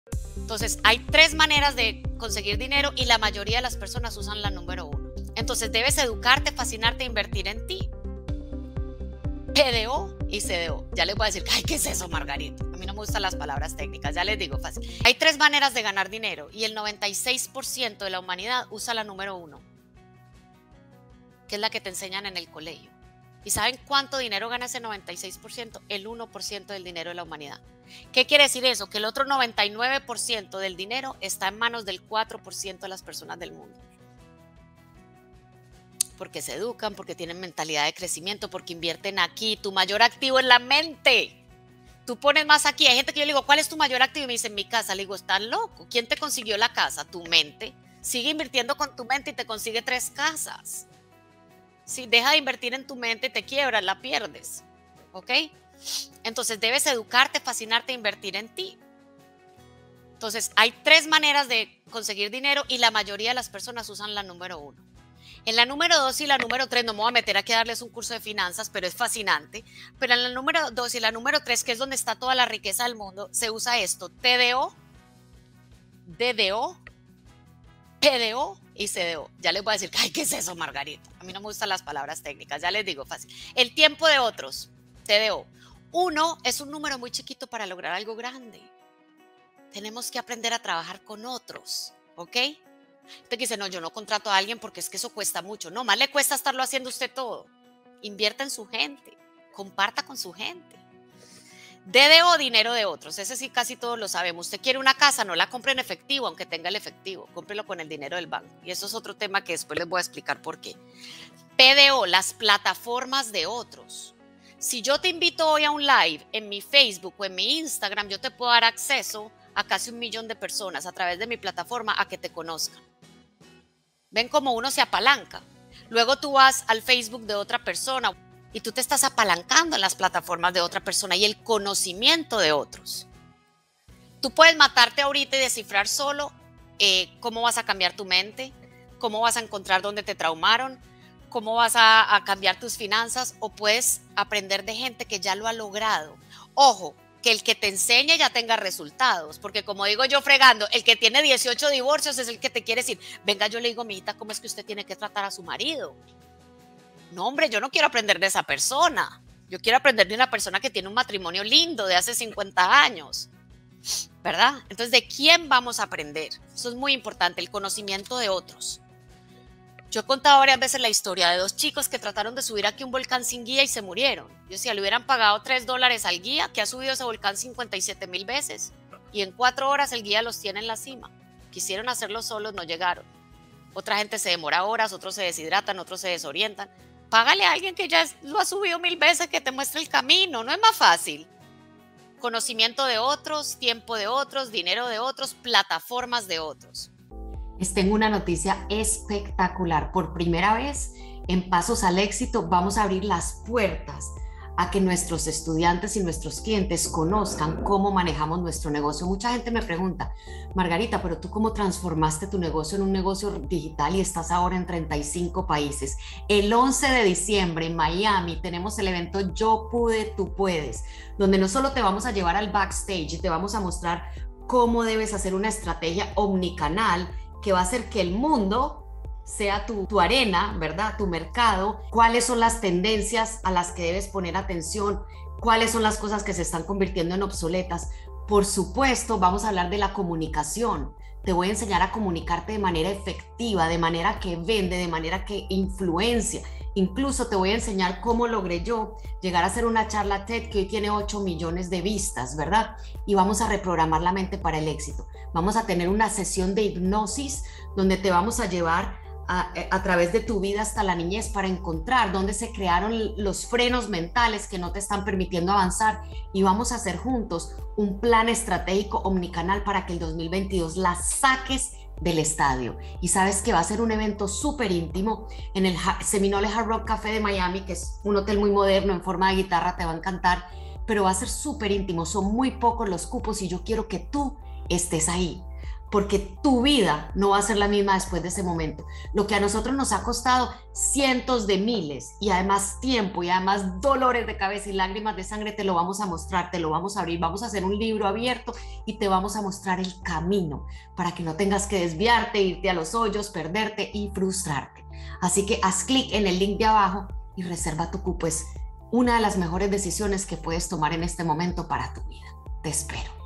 Entonces, hay tres maneras de conseguir dinero y la mayoría de las personas usan la número uno. Entonces, debes educarte, fascinarte e invertir en ti. PDO y CDO. Ya les voy a decir, ay, ¿qué es eso, Margarita? A mí no me gustan las palabras técnicas, ya les digo fácil. Hay tres maneras de ganar dinero y el 96% de la humanidad usa la número uno, que es la que te enseñan en el colegio. ¿Y saben cuánto dinero gana ese 96%? El 1% del dinero de la humanidad. ¿Qué quiere decir eso? Que el otro 99% del dinero está en manos del 4% de las personas del mundo. Porque se educan, porque tienen mentalidad de crecimiento, porque invierten aquí. Tu mayor activo es la mente. Tú pones más aquí. Hay gente que yo le digo, ¿cuál es tu mayor activo? Y me dice, en mi casa. Le digo, ¿estás loco? ¿Quién te consiguió la casa? Tu mente. Sigue invirtiendo con tu mente y te consigue 3 casas. Si deja de invertir en tu mente, te quiebras, la pierdes. ¿Ok? Entonces debes educarte, fascinarte e invertir en ti. Entonces hay tres maneras de conseguir dinero y la mayoría de las personas usan la número uno. En la número 2 y la número 3 no me voy a meter aquí a darles un curso de finanzas, pero es fascinante. Pero en la número 2 y la número 3, que es donde está toda la riqueza del mundo, se usa esto: TDO, DDO, PDO y CDO. Ya les voy a decir, ay, ¿qué es eso, Margarita? A mí no me gustan las palabras técnicas, ya les digo fácil. El tiempo de otros, TDO. 1 es un número muy chiquito para lograr algo grande. Tenemos que aprender a trabajar con otros, ¿ok? Usted dice, no, yo no contrato a alguien porque es que eso cuesta mucho. No, más le cuesta estarlo haciendo usted todo. Invierta en su gente, comparta con su gente. DDO, dinero de otros. Ese sí casi todos lo sabemos. Usted quiere una casa, no la compre en efectivo, aunque tenga el efectivo. Cómprelo con el dinero del banco. Y eso es otro tema que después les voy a explicar por qué. PDO, las plataformas de otros. Si yo te invito hoy a un live en mi Facebook o en mi Instagram, yo te puedo dar acceso a casi 1 millón de personas a través de mi plataforma a que te conozcan. Ven cómo uno se apalanca. Luego tú vas al Facebook de otra persona y tú te estás apalancando en las plataformas de otra persona y el conocimiento de otros. Tú puedes matarte ahorita y descifrar solo cómo vas a cambiar tu mente, cómo vas a encontrar dónde te traumaron, cómo vas a cambiar tus finanzas, o puedes aprender de gente que ya lo ha logrado. Ojo, que el que te enseñe ya tenga resultados, porque como digo yo fregando, el que tiene 18 divorcios es el que te quiere decir, venga, yo le digo, mijita, ¿cómo es que usted tiene que tratar a su marido? No, hombre, yo no quiero aprender de esa persona. Yo quiero aprender de una persona que tiene un matrimonio lindo de hace 50 años, ¿verdad? Entonces, ¿de quién vamos a aprender? Eso es muy importante, el conocimiento de otros. Yo he contado varias veces la historia de 2 chicos que trataron de subir aquí un volcán sin guía y se murieron. Yo decía, le hubieran pagado $3 al guía, que ha subido ese volcán 57,000 veces. Y en 4 horas el guía los tiene en la cima. Quisieron hacerlo solos, no llegaron. Otra gente se demora horas, otros se deshidratan, otros se desorientan. Págale a alguien que ya lo ha subido 1000 veces que te muestre el camino, no es más fácil. Conocimiento de otros, tiempo de otros, dinero de otros, plataformas de otros. Les tengo una noticia espectacular. Por primera vez en Pasos al Éxito vamos a abrir las puertas a que nuestros estudiantes y nuestros clientes conozcan cómo manejamos nuestro negocio. Mucha gente me pregunta, Margarita, pero tú cómo transformaste tu negocio en un negocio digital y estás ahora en 35 países. El 11 de diciembre en Miami tenemos el evento Yo Pude, Tú Puedes, donde no solo te vamos a llevar al backstage y te vamos a mostrar cómo debes hacer una estrategia omnicanal que va a hacer que el mundo sea tu arena, ¿verdad? Tu mercado, cuáles son las tendencias a las que debes poner atención, cuáles son las cosas que se están convirtiendo en obsoletas. Por supuesto, vamos a hablar de la comunicación. Te voy a enseñar a comunicarte de manera efectiva, de manera que vende, de manera que influencia. Incluso te voy a enseñar cómo logré yo llegar a hacer una charla TED que hoy tiene 8 millones de vistas, ¿verdad? Y vamos a reprogramar la mente para el éxito. Vamos a tener una sesión de hipnosis donde te vamos a llevar a través de tu vida hasta la niñez para encontrar dónde se crearon los frenos mentales que no te están permitiendo avanzar, y vamos a hacer juntos un plan estratégico omnicanal para que el 2022 la saques del estadio. Y sabes que va a ser un evento súper íntimo en el Seminole Hard Rock Café de Miami, que es un hotel muy moderno en forma de guitarra, te va a encantar, pero va a ser súper íntimo, son muy pocos los cupos y yo quiero que tú estés ahí. porque tu vida no va a ser la misma después de ese momento. Lo que a nosotros nos ha costado cientos de miles y además tiempo y además dolores de cabeza y lágrimas de sangre, te lo vamos a mostrar, te lo vamos a abrir, vamos a hacer un libro abierto y te vamos a mostrar el camino para que no tengas que desviarte, irte a los hoyos, perderte y frustrarte. Así que haz clic en el link de abajo y reserva tu cupo. Es una de las mejores decisiones que puedes tomar en este momento para tu vida. Te espero.